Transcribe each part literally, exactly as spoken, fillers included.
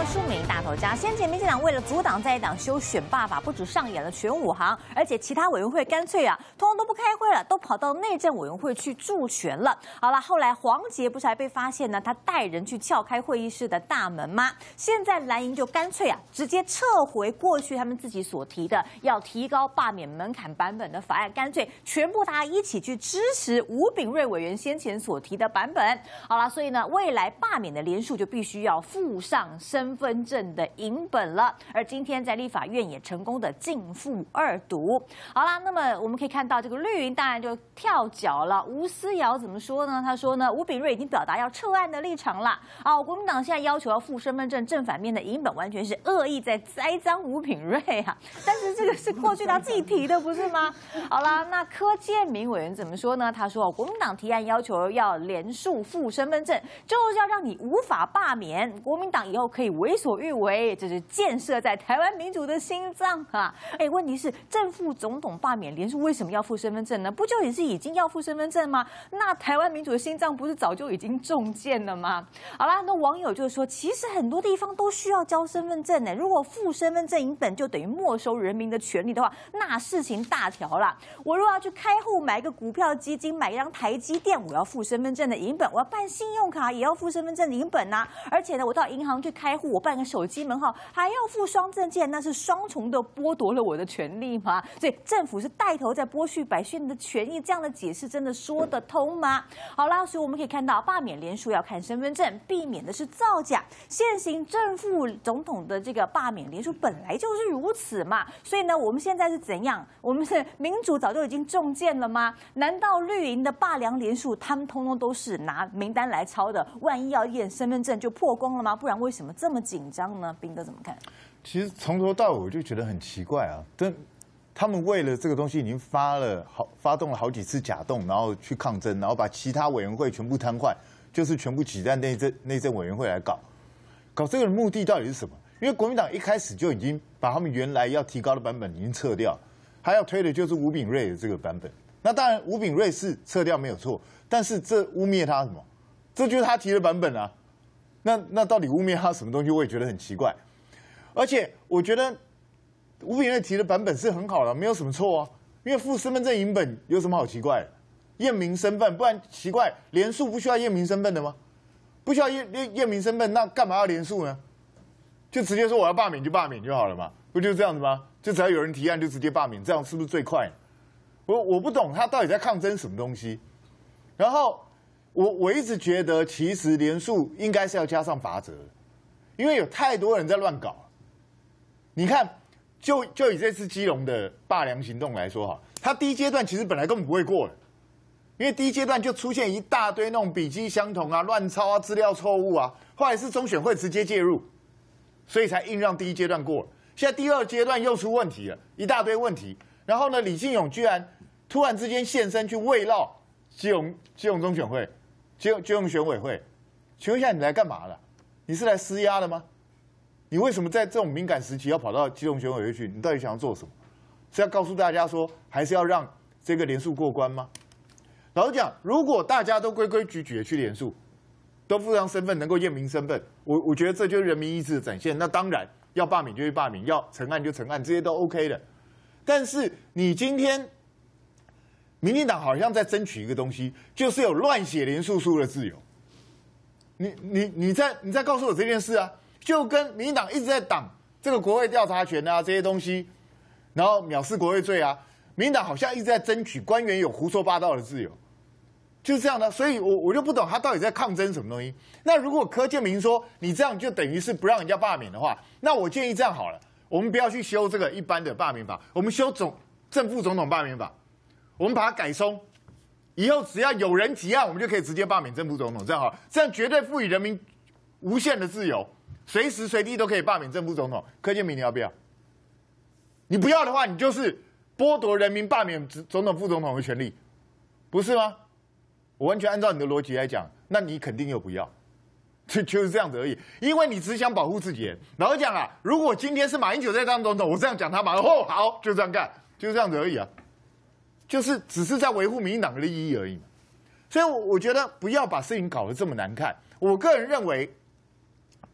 书名大头家。先前民进党为了阻挡在野党修选罢法，不止上演了全武行，而且其他委员会干脆啊，通通都不开会了，都跑到内政委员会去助选了。好了，后来黄捷不是还被发现呢，他带人去撬开会议室的大门吗？现在蓝营就干脆啊，直接撤回过去他们自己所提的要提高罢免门槛版本的法案，干脆全部大家一起去支持吴秉叡委员先前所提的版本。好了，所以呢，未来罢免的连署就必须要附上身份证的影本了。而今天在立法院也成功的逕付二读。好啦，那么我们可以看到这个绿营当然就跳脚了。吴思瑶怎么说呢？他说呢，吴秉叡已经表达要撤案的立场了。啊，国民党现在要求要附身份证正反面的影本，完全是恶意在栽赃吴秉叡啊。但是这个是过去他自己提的，不是吗？好啦，那柯建铭委员怎么说呢？他说，国民党提案要求要连署附身份证，就是要让你无法罢免，国民党以后可以为所欲为，这是建设在台湾民主的心脏啊！哎，问题是正副总统罢免连署为什么要附身份证呢？不就也是已经要附身份证吗？那台湾民主的心脏不是早就已经中箭了吗？好啦，那网友就说，其实很多地方都需要交身份证呢。如果附身份证影本就等于没收人民的权利的话，那事情大条啦。我如果要去开户买个股票基金，买一张台积电，我要附身份证的影本；我要办信用卡也要附身份证的影本啊。而且呢，我到银行去开户，我办个手机门号还要附双证件，那是双重的剥夺了我的权利吗？所以政府是带头在剥削百姓的权益，这样的解释真的说得通吗？好啦，所以我们可以看到，罢免连署要看身份证，避免的是造假。现行正副总统的这个罢免连署本来就是如此嘛，所以呢，我们现在是怎样？我们是民主早就已经中箭了吗？难道绿营的罢梁连署，他们通通都是拿名单来抄的？万一要验身份证就破功了吗？不然为什么这么紧张呢？彬哥怎么看？ 其实从头到尾我就觉得很奇怪啊，但他们为了这个东西已经发了好发动了好几次假动，然后去抗争，然后把其他委员会全部瘫痪，就是全部挤在内政内政委员会来搞，搞这个的目的到底是什么？因为国民党一开始就已经把他们原来要提高的版本已经撤掉，还要推的就是吴秉叡的这个版本。那当然，吴秉叡是撤掉没有错，但是这污蔑他什么？这就是他提的版本啊。那那到底污蔑他什么东西？我也觉得很奇怪。而且我觉得吴秉叡提的版本是很好的，没有什么错啊。因为附身份证影本有什么好奇怪的？验明身份，不然奇怪，连署不需要验明身份的吗？不需要验验验明身份，那干嘛要连署呢？就直接说我要罢免就罢免就好了嘛，不就是这样子吗？就只要有人提案就直接罢免，这样是不是最快？我我不懂他到底在抗争什么东西。然后我我一直觉得，其实连署应该是要加上罚则，因为有太多人在乱搞。你看，就就以这次基隆的罢梁行动来说哈，他第一阶段其实本来根本不会过的，因为第一阶段就出现一大堆那种笔迹相同啊、乱抄啊、资料错误啊，后来是中选会直接介入，所以才硬让第一阶段过了。现在第二阶段又出问题了，一大堆问题。然后呢，李进勇居然突然之间现身去慰劳基隆基隆中选会、基隆基隆选委会，请问一下你来干嘛了？你是来施压的吗？你为什么在这种敏感时期要跑到基隆选委会去？你到底想要做什么？是要告诉大家说，还是要让这个连署过关吗？老实讲，如果大家都规规矩矩的去连署，都附上身份，能够验明身份，我我觉得这就是人民意志的展现。那当然，要罢免就去罢免，要成案就成案，这些都 OK 的。但是你今天，民进党好像在争取一个东西，就是有乱写连署书的自由。你你你在你在告诉我这件事啊？就跟民进党一直在挡这个国会调查权啊这些东西，然后藐视国会罪啊，民进党好像一直在争取官员有胡说八道的自由，就是这样的。所以我我就不懂他到底在抗争什么东西。那如果柯建铭说你这样就等于是不让人家罢免的话，那我建议这样好了，我们不要去修这个一般的罢免法，我们修总正副总统罢免法，我们把它改松，以后只要有人提案，我们就可以直接罢免正副总统，这样好了，这样绝对赋予人民无限的自由。随时随地都可以罢免正副总统，柯建铭你要不要？你不要的话，你就是剥夺人民罢免总统、副总统的权利，不是吗？我完全按照你的逻辑来讲，那你肯定又不要，就就是这样子而已。因为你只想保护自己人。老实讲啊，如果今天是马英九在当总统，我这样讲他马上哦好，就这样干，就是这样子而已啊，就是只是在维护民进党的利益而已嘛。所以，我我觉得不要把事情搞得这么难看。我个人认为。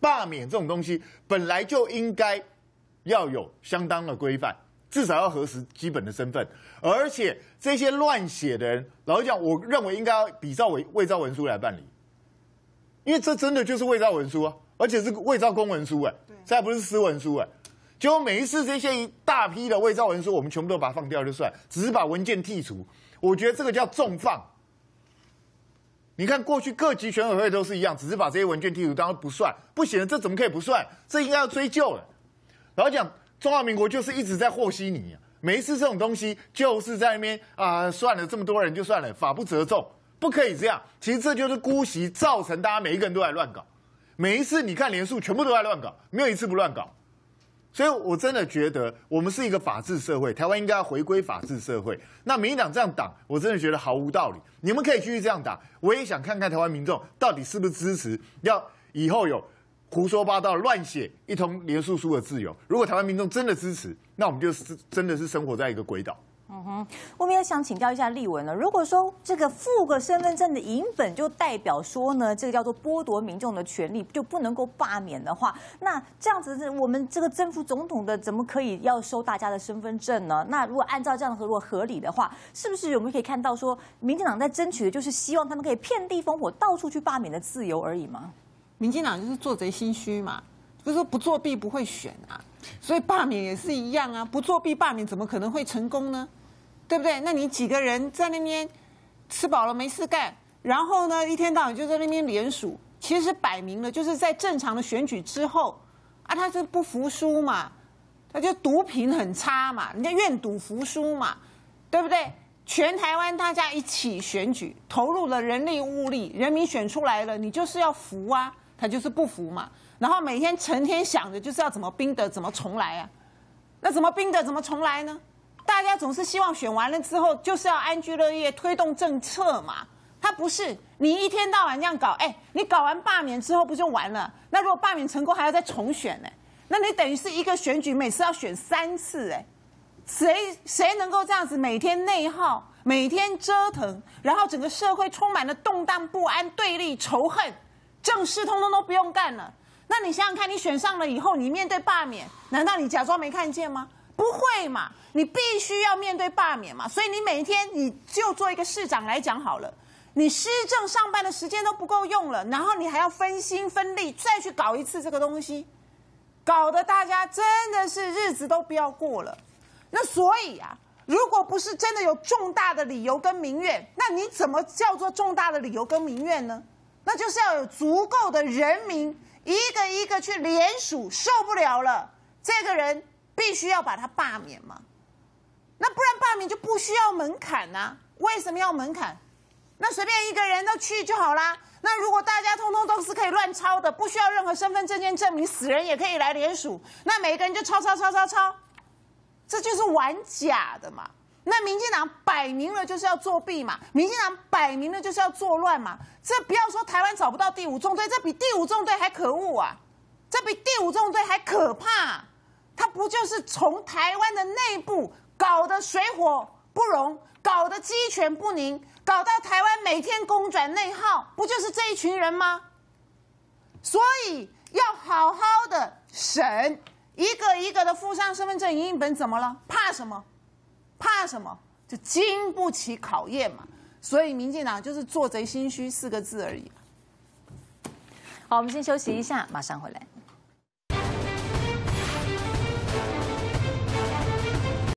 罢免这种东西本来就应该要有相当的规范，至少要核实基本的身份。而且这些乱写的人，老实讲，我认为应该要比照伪伪造文书来办理，因为这真的就是伪造文书啊，而且是伪造公文书哎、欸，这还不是私文书哎、欸。结果每一次这些一大批的伪造文书，我们全部都把它放掉就算，只是把文件剔除。我觉得这个叫重放。你看过去各级选委会都是一样，只是把这些文件剔除，当然不算，不行，这怎么可以不算？这应该要追究了。然后讲中华民国就是一直在和稀泥、啊，每一次这种东西就是在那边啊、呃，算了，这么多人就算了，法不责众，不可以这样。其实这就是姑息，造成大家每一个人都在乱搞。每一次你看连署，全部都在乱搞，没有一次不乱搞。所以我真的觉得我们是一个法治社会，台湾应该要回归法治社会。那民进党这样挡，我真的觉得毫无道理。你们可以继续这样打，我也想看看台湾民众到底是不是支持要以后有胡说八道、乱写一通连署书的自由。如果台湾民众真的支持，那我们就是真的是生活在一个鬼岛。 嗯哼，我们也想请教一下立文了。如果说这个附个身份证的影本就代表说呢，这个叫做剥夺民众的权利，就不能够罢免的话，那这样子，我们这个正副总统的怎么可以要收大家的身份证呢？那如果按照这样的如果合理的话，是不是我们可以看到说，民进党在争取的就是希望他们可以遍地烽火，到处去罢免的自由而已吗？ 民进党就是做贼心虚嘛，就是说不作弊不会选啊，所以罢免也是一样啊，不作弊罢免怎么可能会成功呢？对不对？那你几个人在那边吃饱了没事干，然后呢，一天到晚就在那边联署，其实摆明了就是在正常的选举之后啊，他是不服输嘛，他就毒品很差嘛，人家愿赌服输嘛，对不对？全台湾大家一起选举，投入了人力物力，人民选出来了，你就是要服啊，他就是不服嘛，然后每天成天想着就是要怎么兵得怎么重来啊，那怎么兵得怎么重来呢？大家总是希望选完了之后就是要安居乐业，推动政策嘛。他不是你一天到晚这样搞，哎，你搞完罢免之后不就完了？那如果罢免成功还要再重选呢？那你等于是一个选举每次要选三次，哎，谁谁能够这样子每天内耗，每天折腾，然后整个社会充满了动荡不安、对立、仇恨，正事通通都不用干了。那你想想看，你选上了以后，你面对罢免，难道你假装没看见吗？不会嘛，你必须要面对罢免嘛，所以你每一天你就做一个市长来讲好了，你施政上班的时间都不够用了，然后你还要分心分力再去搞一次这个东西，搞得大家真的是日子都不要过了。那所以啊，如果不是真的有重大的理由跟民怨，那你怎么叫做重大的理由跟民怨呢？那就是要有足够的人民一个一个去联署，受不了了，这个人必须要把他罢免嘛，那不然罢免就不需要门槛啊？为什么要门槛？那随便一个人都去就好啦。那如果大家通通都是可以乱抄的，不需要任何身份证件证明，死人也可以来联署，那每个人就抄抄抄抄抄，这就是玩假的嘛。那民进党摆明了就是要作弊嘛，民进党摆明了就是要作乱嘛。这不要说台湾找不到第五纵队，这比第五纵队还可恶啊，这比第五纵队还可怕。他不就是从台湾的内部搞得水火不容，搞得鸡犬不宁，搞到台湾每天公转内耗，不就是这一群人吗？所以要好好的审，一个一个的附上身份证影印本，怎么了？怕什么？怕什么？就经不起考验嘛。所以民进党就是做贼心虚四个字而已。 好，我们先休息一下，马上回来。